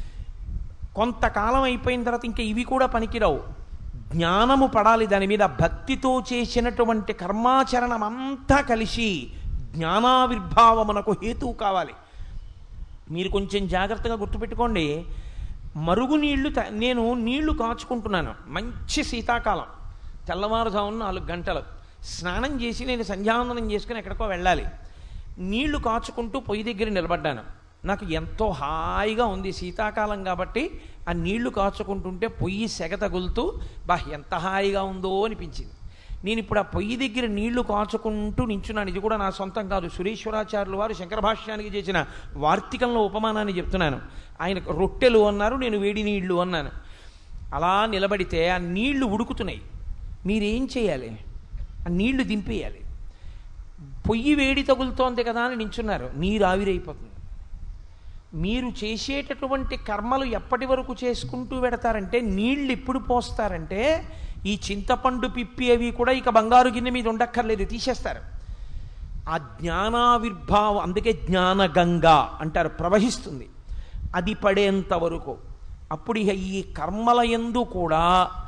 కొంతకాలం అయిపోయిన తర్వాత ఇంకా ఇవి కూడా పనికిరావు. జ్ఞానము పడాలి దాని మీద. భక్తితో చేసినటువంటి కర్మాచరణం అంతా కలిసి జ్ఞానావిర్భావమునకు హేతువు కావాలి. మీరు కొంచెం జాగ్రత్తగా గుర్తుపెట్టుకోండి. మరుగు నీళ్లు నేను నీళ్లు కాచుకుంటున్నాను, మంచి శీతాకాలం, తెల్లవారుజామున నాలుగు గంటలు స్నానం చేసి నేను సంధ్యావందనం చేసుకుని ఎక్కడికో వెళ్ళాలి. నీళ్లు కాచుకుంటూ పొయ్యి దగ్గర నిలబడ్డాను. నాకు ఎంతో హాయిగా ఉంది, శీతాకాలం కాబట్టి. ఆ నీళ్లు కాచుకుంటుంటే పొయ్యి సెగ తగులుతూ బా ఎంత హాయిగా ఉందో అనిపించింది. నేను ఇప్పుడు ఆ పొయ్యి దగ్గర నీళ్లు కాచుకుంటూ నించున్నాను. ఇది కూడా నా సొంతం కాదు, సురేశ్వరాచార్యులు వారు శంకర భాష్యానికి చేసిన వార్తికంలో ఉపమానాన్ని చెప్తున్నాను. ఆయన రొట్టెలు అన్నారు, నేను వేడి నీళ్లు అన్నాను. అలా నిలబడితే ఆ నీళ్లు ఉడుకుతున్నాయి. మీరేం చేయాలి? ఆ నీళ్లు దింపేయాలి. పొయ్యి వేడి తగులుతోంది కదా అని నించున్నారు, నీరు ఆవిరైపోతుంది. మీరు చేసేటటువంటి కర్మలు ఎప్పటి వరకు చేసుకుంటూ పెడతారంటే, నీళ్ళు ఎప్పుడు పోస్తారంటే, ఈ చింతపండు పిప్పి అవి కూడా ఇక బంగారు గిన్నె మీద ఉండక్కర్లేదు, తీసేస్తారు. ఆ జ్ఞానావిర్భావం, అందుకే జ్ఞానగంగా అంటారు, ప్రవహిస్తుంది. అది పడేంత వరకు. అప్పుడు ఇక ఈ కర్మల యందు కూడా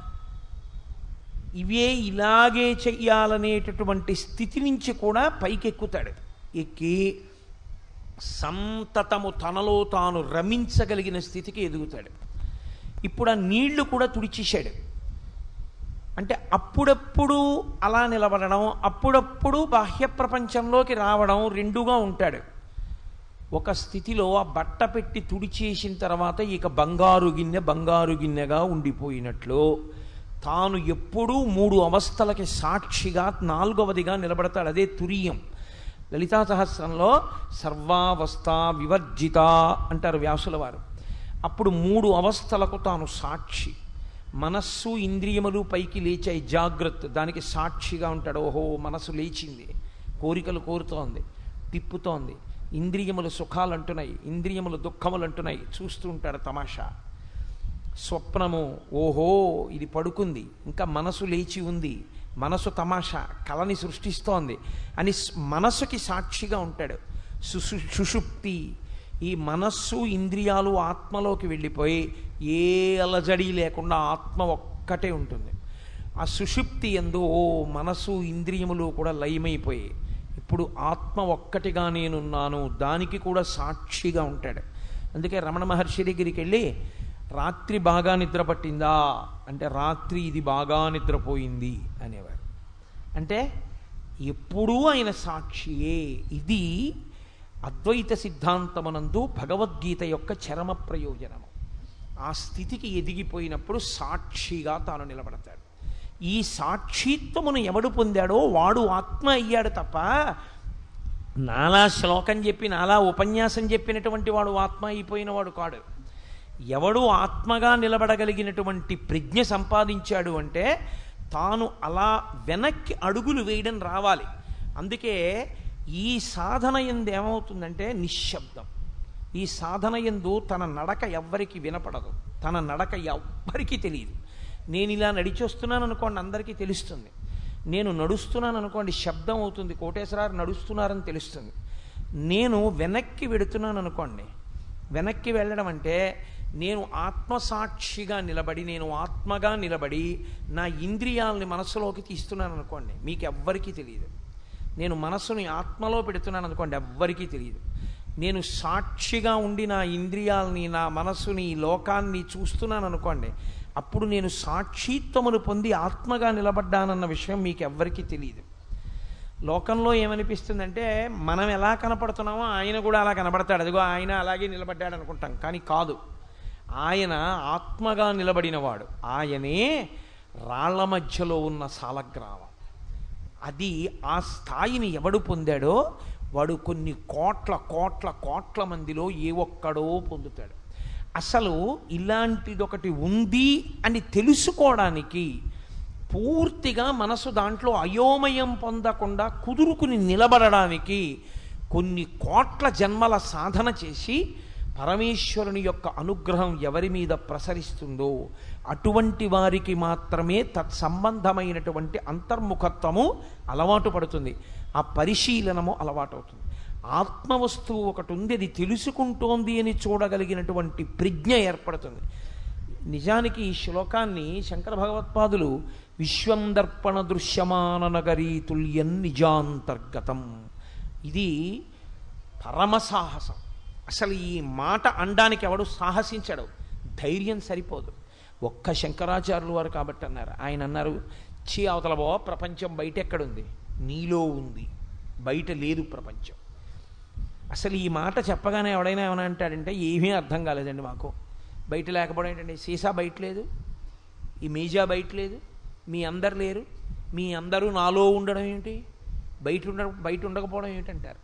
ఇవే ఇలాగే చెయ్యాలనేటటువంటి స్థితి నుంచి కూడా పైకెక్కుతాడు. ఎక్కి సంతతము తనలో తాను రమించగలిగిన స్థితికి ఎదుగుతాడు. ఇప్పుడు ఆ నీళ్లు కూడా తుడిచేశాడు. అంటే అప్పుడప్పుడు అలా నిలబడడం, అప్పుడప్పుడు బాహ్య ప్రపంచంలోకి రావడం, రెండుగా ఉంటాడు. ఒక స్థితిలో ఆ బట్ట పెట్టి తుడిచేసిన తర్వాత ఇక బంగారు గిన్నె బంగారు గిన్నెగా ఉండిపోయినట్లు తాను ఎప్పుడూ మూడు అవస్థలకి సాక్షిగా నాలుగవదిగా నిలబడతాడు. అదే తురియం. లలితా సహస్రంలో సర్వావస్థ వివర్జిత అంటారు వ్యాసుల వారు. అప్పుడు మూడు అవస్థలకు తాను సాక్షి. మనస్సు ఇంద్రియములు పైకి లేచాయి, జాగ్రత్త, దానికి సాక్షిగా ఉంటాడు. ఓహో, మనసు లేచింది, కోరికలు కోరుతోంది, తిప్పుతోంది, ఇంద్రియములు సుఖాలు అంటున్నాయి, ఇంద్రియములు దుఃఖములు అంటున్నాయి, చూస్తూ ఉంటాడు తమాషా. స్వప్నము, ఓహో ఇది పడుకుంది, ఇంకా మనసు లేచి ఉంది, మనసు తమాషా కళని సృష్టిస్తోంది అని మనసుకి సాక్షిగా ఉంటాడు. సుషు సుషుప్తి, ఈ మనస్సు ఇంద్రియాలు ఆత్మలోకి వెళ్ళిపోయి ఏ అలజడి లేకుండా ఆత్మ ఒక్కటే ఉంటుంది. ఆ సుషుప్తి యందు ఓ మనసు ఇంద్రియములు కూడా లయమైపోయి ఇప్పుడు ఆత్మ ఒక్కటిగా నేనున్నాను, దానికి కూడా సాక్షిగా ఉంటాడు. అందుకే రమణ మహర్షి దగ్గరికి వెళ్ళి, రాత్రి బాగా నిద్ర పట్టిందా అంటే, రాత్రి ఇది బాగా నిద్రపోయింది అనేవారు. అంటే ఎప్పుడూ ఆయన సాక్షియే. ఇది అద్వైత సిద్ధాంతమనందు భగవద్గీత యొక్క చరమ ప్రయోజనము. ఆ స్థితికి ఎదిగిపోయినప్పుడు సాక్షిగా తాను నిలబడతాడు. ఈ సాక్షిత్వమును ఎవడు పొందాడో వాడు ఆత్మ అయ్యాడు తప్ప, నాలా శ్లోకం చెప్పి నాలా ఉపన్యాసం చెప్పినటువంటి వాడు ఆత్మ అయిపోయిన వాడు కాడు. ఎవడు ఆత్మగా నిలబడగలిగినటువంటి ప్రజ్ఞ సంపాదించాడు అంటే తాను అలా వెనక్కి అడుగులు వేయడం రావాలి. అందుకే ఈ సాధన యందు ఏమవుతుందంటే నిశ్శబ్దం. ఈ సాధన యందు తన నడక ఎవ్వరికి వినపడదు, తన నడక ఎవ్వరికీ తెలియదు. నేను ఇలా నడిచొస్తున్నాను అనుకోండి, అందరికీ తెలుస్తుంది. నేను నడుస్తున్నాను అనుకోండి, శబ్దం అవుతుంది, కోటేశ్వరారు నడుస్తున్నారని తెలుస్తుంది. నేను వెనక్కి వెడుతున్నాను అనుకోండి, వెనక్కి వెళ్ళడం అంటే నేను ఆత్మసాక్షిగా నిలబడి, నేను ఆత్మగా నిలబడి నా ఇంద్రియాలని మనస్సులోకి తీస్తున్నాను అనుకోండి, మీకు ఎవ్వరికీ తెలియదు. నేను మనస్సుని ఆత్మలో పెడుతున్నాను అనుకోండి, ఎవ్వరికీ తెలియదు. నేను సాక్షిగా ఉండి నా ఇంద్రియాలని, నా మనస్సుని, లోకాన్ని చూస్తున్నాను అనుకోండి, అప్పుడు నేను సాక్షిత్వమును పొంది ఆత్మగా నిలబడ్డానన్న విషయం మీకు ఎవ్వరికీ తెలియదు. లోకంలో ఏమనిపిస్తుందంటే, మనం ఎలా కనపడుతున్నామో ఆయన కూడా అలా కనబడతాడు, అదిగో ఆయన అలాగే నిలబడ్డాడు అనుకుంటాం. కానీ కాదు, ఆయన ఆత్మగా నిలబడినవాడు. ఆయనే రాళ్ల మధ్యలో ఉన్న సాలగ్రామం. అది ఆ స్థాయిని ఎవడు పొందాడో వాడు కొన్ని కోట్ల కోట్ల కోట్ల మందిలో ఏ ఒక్కడో పొందుతాడు. అసలు ఇలాంటిదొకటి ఉంది అని తెలుసుకోవడానికి పూర్తిగా మనసు దాంట్లో అయోమయం పొందకుండా కుదురుకుని నిలబడడానికి కొన్ని కోట్ల జన్మల సాధన చేసి పరమేశ్వరుని యొక్క అనుగ్రహం ఎవరి మీద ప్రసరిస్తుందో అటువంటి వారికి మాత్రమే తత్సంబంధమైనటువంటి అంతర్ముఖత్వము అలవాటు పడుతుంది, ఆ పరిశీలనము అలవాటు అవుతుంది. ఆత్మవస్తువు ఒకటి ఉంది, అది తెలుసుకుంటోంది అని చూడగలిగినటువంటి ప్రజ్ఞ ఏర్పడుతుంది. నిజానికి ఈ శ్లోకాన్ని శంకర భగవత్పాదులు విశ్వం దర్పణ దృశ్యమాన నగరీ తుల్యం నిజాంతర్గతం, ఇది పరమ సాహసం. అసలు ఈ మాట అనడానికి ఎవడు సాహసించడు, ధైర్యం సరిపోదు. ఒక్క శంకరాచార్యులు వారు కాబట్టి అన్నారు. ఆయన అన్నారు, చీ అవతల బో ప్రపంచం బయట ఎక్కడుంది, నీలో ఉంది, బయట లేదు ప్రపంచం. అసలు ఈ మాట చెప్పగానే ఎవడైనా ఏమైనా అంటాడంటే, ఏమీ అర్థం కాలేదండి మాకు. బయట లేకపోవడం ఏంటండి, సీసా బయట లేదు, ఈ మీజా బయట లేదు, మీ అందరు లేరు, మీ అందరూ నాలో ఉండడం ఏమిటి, బయట ఉండ బయట ఉండకపోవడం ఏమిటంటారు.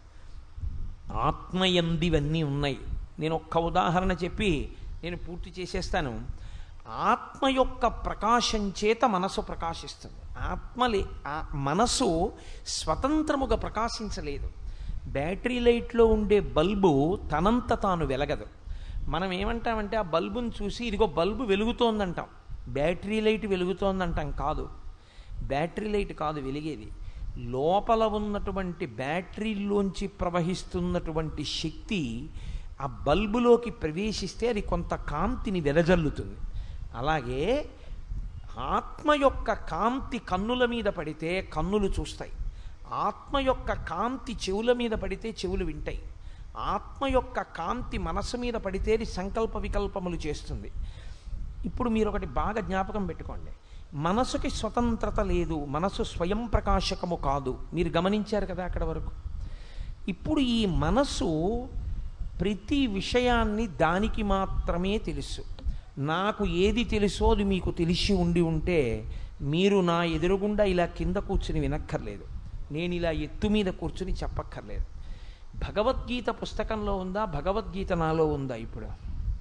ఆత్మయందివన్నీ ఉన్నాయి. నేను ఒక్క ఉదాహరణ చెప్పి నేను పూర్తి చేసేస్తాను. ఆత్మ యొక్క ప్రకాశం చేత మనసు ప్రకాశిస్తుంది. ఆత్మలే ఆ మనసు స్వతంత్రముగా ప్రకాశించలేదు. బ్యాటరీ లైట్లో ఉండే బల్బు తనంత తాను వెలగదు. మనం ఏమంటామంటే ఆ బల్బుని చూసి ఇదిగో బల్బు వెలుగుతోందంటాం, బ్యాటరీ లైట్ వెలుగుతోందంటాం. కాదు, బ్యాటరీ లైట్ కాదు వెలిగేది, లోపల ఉన్నటువంటి బ్యాటరీలోంచి ప్రవహిస్తున్నటువంటి శక్తి ఆ బల్బులోకి ప్రవేశిస్తే అది కొంత కాంతిని వెదజల్లుతుంది. అలాగే ఆత్మ యొక్క కాంతి కన్నుల మీద పడితే కన్నులు చూస్తాయి, ఆత్మ యొక్క కాంతి చెవుల మీద పడితే చెవులు వింటాయి, ఆత్మ యొక్క కాంతి మనసు మీద పడితే అది సంకల్ప వికల్పములు చేస్తుంది. ఇప్పుడు మీరు ఒకటి బాగా జ్ఞాపకం పెట్టుకోండి, మనసుకి స్వతంత్రత లేదు, మనసు స్వయం ప్రకాశకము కాదు. మీరు గమనించారు కదా అక్కడ వరకు. ఇప్పుడు ఈ మనసు ప్రతి విషయాన్ని దానికి మాత్రమే తెలుసు. నాకు ఏది తెలుసో అది మీకు తెలిసి ఉండి ఉంటే మీరు నా ఎదురుగుండా ఇలా కింద కూర్చుని వినక్కర్లేదు, నేను ఇలా ఎత్తు మీద కూర్చుని చెప్పక్కర్లేదు. భగవద్గీత పుస్తకంలో ఉందా, భగవద్గీత నాలో ఉందా? ఇప్పుడు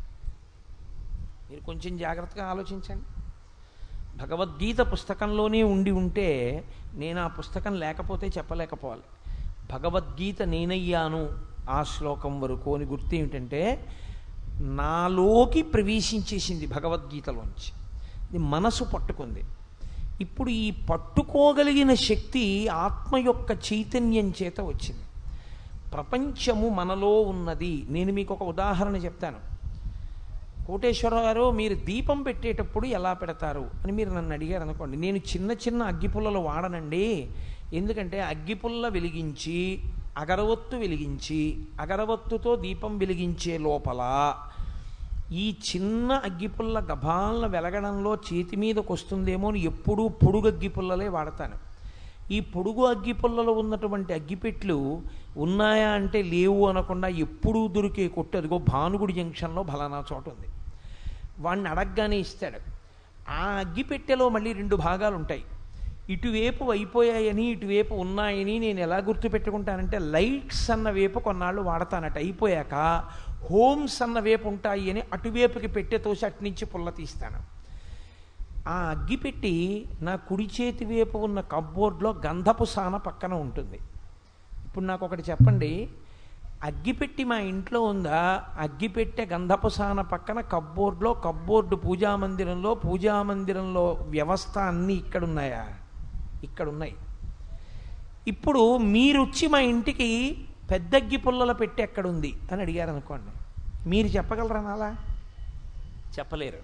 మీరు కొంచెం జాగ్రత్తగా ఆలోచించండి. భగవద్గీత పుస్తకంలోనే ఉండి ఉంటే నేను ఆ పుస్తకం లేకపోతే చెప్పలేకపోవాలి. భగవద్గీత నేనయ్యాను ఆ శ్లోకం వరకు అని గుర్తు ఏమిటంటే నాలోకి ప్రవేశించేసింది భగవద్గీతలోంచి, ఇది మనసు పట్టుకుంది. ఇప్పుడు ఈ పట్టుకోగలిగిన శక్తి ఆత్మ యొక్క చైతన్యం చేత వచ్చింది. ప్రపంచము మనలో ఉన్నది. నేను మీకు ఒక ఉదాహరణ చెప్తాను. కోటేశ్వరరావు గారు, మీరు దీపం పెట్టేటప్పుడు ఎలా పెడతారు అని మీరు నన్ను అడిగారు అనుకోండి, నేను చిన్న చిన్న అగ్గిపుల్లలు వాడనండి. ఎందుకంటే అగ్గిపుల్ల వెలిగించి అగరవత్తు వెలిగించి అగరవత్తుతో దీపం వెలిగించే లోపల ఈ చిన్న అగ్గిపుల్ల గభాలను వెలగడంలో చేతి మీదకి వస్తుందేమో అని ఎప్పుడూ పొడుగు అగ్గిపుల్లలే వాడతాను. ఈ పొడుగు అగ్గిపుల్లలో ఉన్నటువంటి అగ్గిపెట్లు ఉన్నాయా అంటే లేవు అనకుండా ఎప్పుడూ దొరికే కొట్టు అదిగో భానుగుడి జంక్షన్లో ఫలానా చోట ఉంది, వాడిని అడగగానే ఇస్తాడు. ఆ అగ్గిపెట్టెలో మళ్ళీ రెండు భాగాలు ఉంటాయి, ఇటువైపు అయిపోయాయని ఇటువైపు ఉన్నాయని నేను ఎలా గుర్తుపెట్టుకుంటానంటే లైట్స్ అన్న వేపు కొన్నాళ్ళు వాడతానట, అయిపోయాక హోమ్స్ అన్న వేపు ఉంటాయి అని అటువైపుకి పెట్టె తోసి అటు నుంచి పుల్ల తీస్తాను. ఆ అగ్గిపెట్టి నా కుడి చేతి వైపు ఉన్న కబ్బోర్డ్లో గంధపు సాన పక్కన ఉంటుంది. ఇప్పుడు నాకు ఒకటి చెప్పండి, అగ్గిపెట్టి మా ఇంట్లో ఉందా? అగ్గిపెట్టె గంధపు సాన పక్కన కబ్బోర్డ్లో, కబ్బోర్డు పూజామందిరంలో, పూజామందిరంలో వ్యవస్థ అన్నీ ఇక్కడున్నాయా? ఇక్కడున్నాయి. ఇప్పుడు మీరు వచ్చి మా ఇంటికి పెద్దగ్గి పుల్లల పెట్టి ఎక్కడుంది అని అడిగారు అనుకోండి, మీరు చెప్పగలరా? నాలా చెప్పలేరు.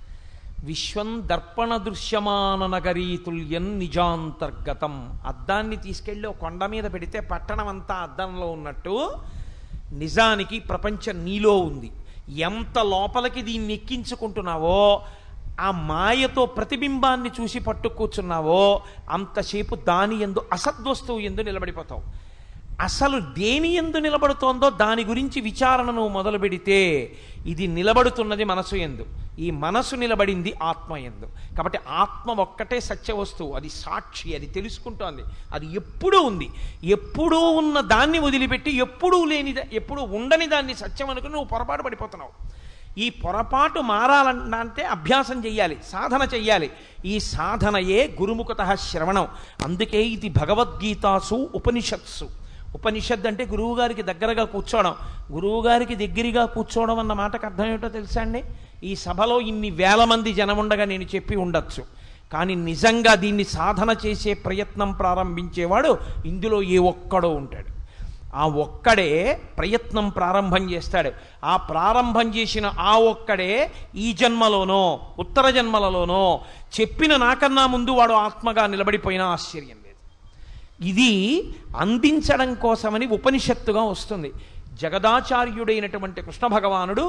విశ్వం దర్పణ దృశ్యమాన నగరీతుల్యం నిజాంతర్గతం. అద్దాన్ని తీసుకెళ్ళి ఒక కొండ మీద పెడితే పట్టణం అంతా అద్దంలో ఉన్నట్టు నిజానికి ప్రపంచం నీలో ఉంది. ఎంత లోపలికి దీన్ని ఎక్కించుకుంటున్నావో, ఆ మాయతో ప్రతిబింబాన్ని చూసి పట్టు కూర్చున్నావో అంతసేపు దాని యందు అసద్వస్తువు యందు నిలబడిపోతావు. అసలు దేని యందు నిలబడుతోందో దాని గురించి విచారణను మొదలు పెడితే ఇది నిలబడుతున్నది మనసు యందు, ఈ మనసు నిలబడింది ఆత్మ యందు. కాబట్టి ఆత్మ ఒక్కటే సత్య వస్తువు, అది సాక్షి, అది తెలుసుకుంటోంది, అది ఎప్పుడూ ఉంది. ఎప్పుడూ ఉన్న దాన్ని వదిలిపెట్టి ఎప్పుడూ లేని ఎప్పుడూ ఉండని దాన్ని సత్యం అనుకుని నువ్వు పొరపాటు పడిపోతున్నావు. ఈ పొరపాటు మారాలంటే అభ్యాసం చెయ్యాలి, సాధన చెయ్యాలి. ఈ సాధనయే గురుముఖత శ్రవణం. అందుకే ఇది భగవద్గీతాసు ఉపనిషత్సు. ఉపనిషత్ అంటే గురువుగారికి దగ్గరగా కూర్చోవడం. గురువుగారికి దగ్గరగా కూర్చోవడం అన్న మాటకు అర్థం ఏమిటో తెలుసా అండి? ఈ సభలో ఇన్ని వేల మంది జనం ఉండగా నేను చెప్పి ఉండొచ్చు, కానీ నిజంగా దీన్ని సాధన చేసే ప్రయత్నం ప్రారంభించేవాడు ఇందులో ఏ ఒక్కడో ఉంటాడు. ఆ ఒక్కడే ప్రయత్నం ప్రారంభం చేస్తాడు. ఆ ప్రారంభం చేసిన ఆ ఒక్కడే ఈ జన్మలోనో ఉత్తర జన్మలలోనో చెప్పిన నాకన్నా ముందు వాడు ఆత్మగా నిలబడిపోయినా ఆశ్చర్యం లేదు. ఇది అందించడం కోసమని ఉపనిషత్తుగా వస్తుంది. జగదాచార్యుడైనటువంటి కృష్ణ భగవానుడు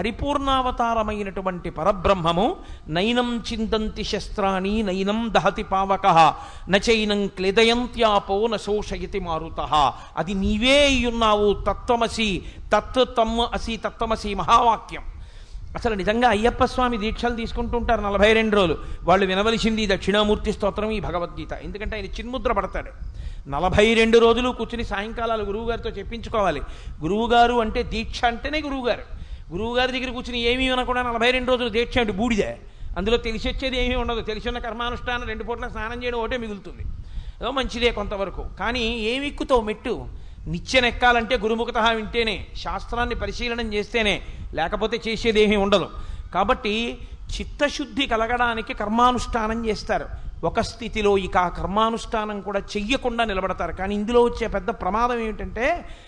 పరిపూర్ణావతారమైనటువంటి పరబ్రహ్మము. నైనం చిందంతి శస్త్రాణి నైనం దహతి పావకః నచైనం క్లేదయంత్యాపో నశోషయతి మారుతః. అది నీవే అయ్యున్నావు, తత్వమసి, తత్వం అసి తత్వమసి మహావాక్యం. అసలు నిజంగా అయ్యప్ప స్వామి దీక్షలు తీసుకుంటుంటారు నలభై రెండు రోజులు. వాళ్ళు వినవలసింది దక్షిణామూర్తి స్తోత్రం, ఈ భగవద్గీత. ఎందుకంటే ఆయన చిన్ముద్ర పడతాడు. నలభై రెండు రోజులు కూర్చుని సాయంకాలాలు గురువుగారితో చెప్పించుకోవాలి. గురువుగారు అంటే దీక్ష అంటేనే గురువుగారు. గురువుగారి దగ్గర కూర్చుని ఏమీ వినకుండా నలభై రెండు రోజులు దీక్ష అంటే బూడిదే. అందులో తెలిసి వచ్చేది ఏమీ ఉండదు. తెలిసిన కర్మానుష్ఠానం రెండు పూట్ల స్నానం చేయడం ఒకటే మిగులుతుంది. ఏదో మంచిదే కొంతవరకు. కానీ ఏమి ఎక్కుతావు మెట్టు? నిత్యం ఎక్కాలంటే గురుముఖత వింటేనే, శాస్త్రాన్ని పరిశీలనం చేస్తేనే, లేకపోతే చేసేది ఏమీ ఉండదు. కాబట్టి చిత్తశుద్ధి కలగడానికి కర్మానుష్ఠానం చేస్తారు. ఒక స్థితిలో ఇక ఆ కర్మానుష్ఠానం కూడా చెయ్యకుండా నిలబడతారు. కానీ ఇందులో వచ్చే పెద్ద ప్రమాదం ఏమిటంటే,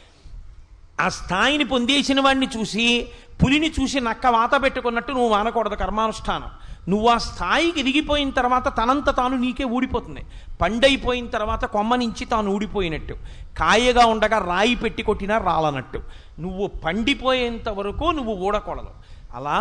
ఆ స్థాయిని పొందేసిన వాడిని చూసి పులిని చూసి నక్క వాత పెట్టుకున్నట్టు నువ్వు మానకూడదు కర్మానుష్ఠానం. నువ్వు ఆ స్థాయికి ఎదిగిపోయిన తర్వాత తనంత తాను నీకే ఊడిపోతుంది. పండైపోయిన తర్వాత కొమ్మ నుంచి తాను ఊడిపోయినట్టు, కాయగా ఉండగా రాయి పెట్టి కొట్టినా రాలనట్టు, నువ్వు పండిపోయేంత వరకు నువ్వు ఊడకూడదు. అలా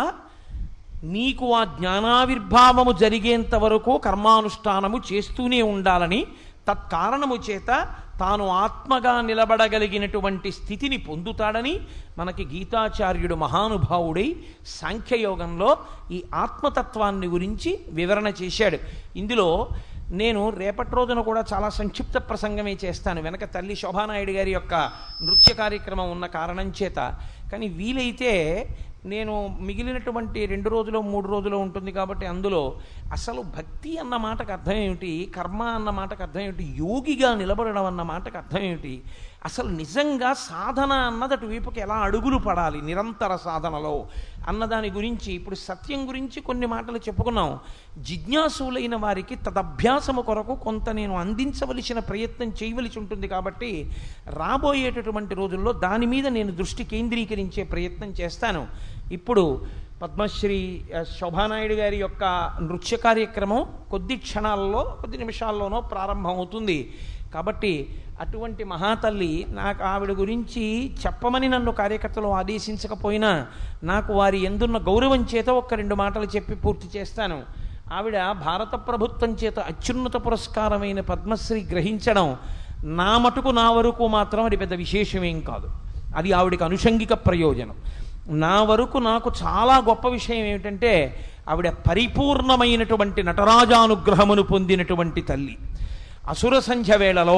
నీకు ఆ జ్ఞానావిర్భావము జరిగేంత వరకు కర్మానుష్ఠానము చేస్తూనే ఉండాలని, తత్కారణము చేత తాను ఆత్మగా నిలబడగలిగినటువంటి స్థితిని పొందుతాడని మనకి గీతాచార్యుడు మహానుభావుడై సాంఖ్యయోగంలో ఈ ఆత్మతత్వాన్ని గురించి వివరణ చేశాడు. ఇందులో నేను రేపటి రోజున కూడా చాలా సంక్షిప్త ప్రసంగమే చేస్తాను, వెనక తల్లి శోభానాయుడు గారి యొక్క నృత్య కార్యక్రమం ఉన్న కారణం చేత. కానీ వీలైతే నేను మిగిలినటువంటి రెండు రోజులు మూడు రోజులు ఉంటుంది కాబట్టి అందులో అసలు భక్తి అన్న మాటకు అర్థం ఏమిటి, కర్మ అన్న మాటకు అర్థం ఏమిటి, యోగిగా నిలబడడం అన్న మాటకు అర్థం ఏమిటి, అసలు నిజంగా సాధన అన్నది అటువైపుకి ఎలా అడుగులు పడాలి నిరంతర సాధనలో అన్నదాని గురించి ఇప్పుడు సత్యం గురించి కొన్ని మాటలు చెప్పుకున్నాం. జిజ్ఞాసులైన వారికి తదభ్యాసము కొరకు కొంత నేను అందించవలసిన ప్రయత్నం చేయవలసి ఉంటుంది. కాబట్టి రాబోయేటటువంటి రోజుల్లో దాని మీద నేను దృష్టి కేంద్రీకరించే ప్రయత్నం చేస్తాను. ఇప్పుడు పద్మశ్రీ శోభానాయుడు గారి యొక్క నృత్య కార్యక్రమం కొద్ది క్షణాల్లో కొద్ది నిమిషాల్లోనో ప్రారంభమవుతుంది. కాబట్టి అటువంటి మహాతల్లి, నాకు ఆవిడ గురించి చెప్పమని నన్ను కార్యకర్తలు ఆదేశించకపోయినా నాకు వారి ఎందున్న గౌరవం చేత ఒక్క రెండు మాటలు చెప్పి పూర్తి చేస్తాను. ఆవిడ భారత ప్రభుత్వం చేత అత్యున్నత పురస్కారమైన పద్మశ్రీ గ్రహించడం నా మటుకు నా వరకు మాత్రం అది పెద్ద విశేషమేం కాదు. అది ఆవిడకి అనుషంగిక ప్రయోజనం. నా వరకు నాకు చాలా గొప్ప విషయం ఏమిటంటే, ఆవిడ పరిపూర్ణమైనటువంటి నటరాజానుగ్రహమును పొందినటువంటి తల్లి. అసుర సంధ్య వేళలో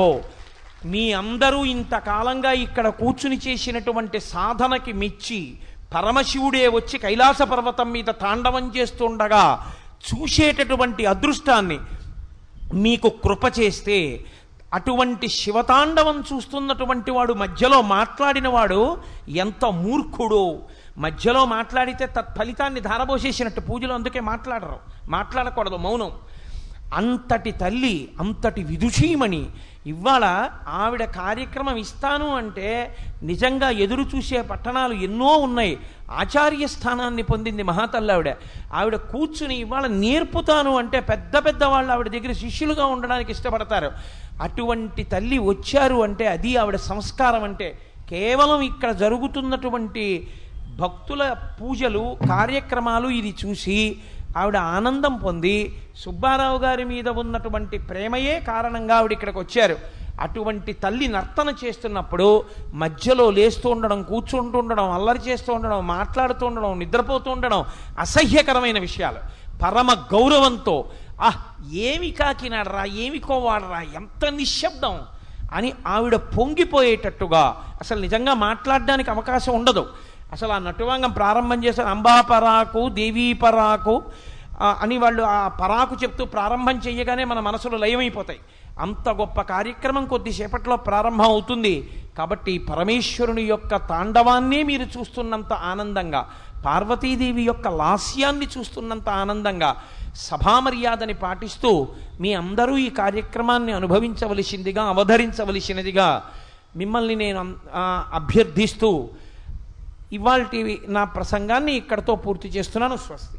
మీ అందరూ ఇంతకాలంగా ఇక్కడ కూర్చుని చేసినటువంటి సాధనకి మెచ్చి పరమశివుడే వచ్చి కైలాస పర్వతం మీద తాండవం చేస్తుండగా చూసేటటువంటి అదృష్టాన్ని మీకు కృప చేస్తే, అటువంటి శివతాండవం చూస్తున్నటువంటి వాడు మధ్యలో మాట్లాడిన వాడు ఎంత మూర్ఖుడో. మధ్యలో మాట్లాడితే తత్ఫలితాన్ని ధారబోసేసినట్టు. పూజలు అందుకే మాట్లాడరు, మాట్లాడకూడదు, మౌనం. అంతటి తల్లి, అంతటి విదుషీమణి ఇవాళ ఆవిడ కార్యక్రమం ఇస్తాను అంటే నిజంగా ఎదురు చూసే పట్టణాలు ఎన్నో ఉన్నాయి. ఆచార్య స్థానాన్ని పొందింది మహాతల్లి ఆవిడ. ఆవిడ కూర్చుని ఇవాళ నేర్పుతాను అంటే పెద్ద పెద్ద వాళ్ళు ఆవిడ దగ్గర శిష్యులుగా ఉండడానికి ఇష్టపడతారు. అటువంటి తల్లి వచ్చారు అంటే అది ఆవిడ సంస్కారం. అంటే కేవలం ఇక్కడ జరుగుతున్నటువంటి భక్తుల పూజలు కార్యక్రమాలు ఇది చూసి ఆవిడ ఆనందం పొంది సుబ్బారావు గారి మీద ఉన్నటువంటి ప్రేమయే కారణంగా ఆవిడ ఇక్కడికి వచ్చారు. అటువంటి తల్లి నర్తన చేస్తున్నప్పుడు మధ్యలో లేస్తూ ఉండడం, కూర్చుంటూ ఉండడం, అల్లరి చేస్తూ ఉండడం, మాట్లాడుతూ ఉండడం, నిద్రపోతూ ఉండడం అసహ్యకరమైన విషయాలు. పరమ గౌరవంతో ఆహ్ ఏమి కాకినాడరా, ఏమి కోవాడరా, ఎంత నిశ్శబ్దం అని ఆవిడ పొంగిపోయేటట్టుగా, అసలు నిజంగా మాట్లాడడానికి అవకాశం ఉండదు. అసలు ఆ నటువాంగం ప్రారంభం చేశారు, అంబాపరాకు దేవీపరాకు అని వాళ్ళు ఆ పరాకు చెప్తూ ప్రారంభం చేయగానే మన మనసులు లయమైపోతాయి. అంత గొప్ప కార్యక్రమం కొద్దిసేపట్లో ప్రారంభం అవుతుంది. కాబట్టి పరమేశ్వరుని యొక్క తాండవాన్నే మీరు చూస్తున్నంత ఆనందంగా, పార్వతీదేవి యొక్క లాస్యాన్ని చూస్తున్నంత ఆనందంగా సభామర్యాదని పాటిస్తూ మీ అందరూ ఈ కార్యక్రమాన్ని అనుభవించవలసిందిగా, అవధరించవలసినదిగా మిమ్మల్ని నేను అభ్యర్థిస్తూ ఇవాల్టి నా ప్రసంగాన్ని ఇక్కడితో పూర్తి చేస్తున్నాను. స్వస్తి.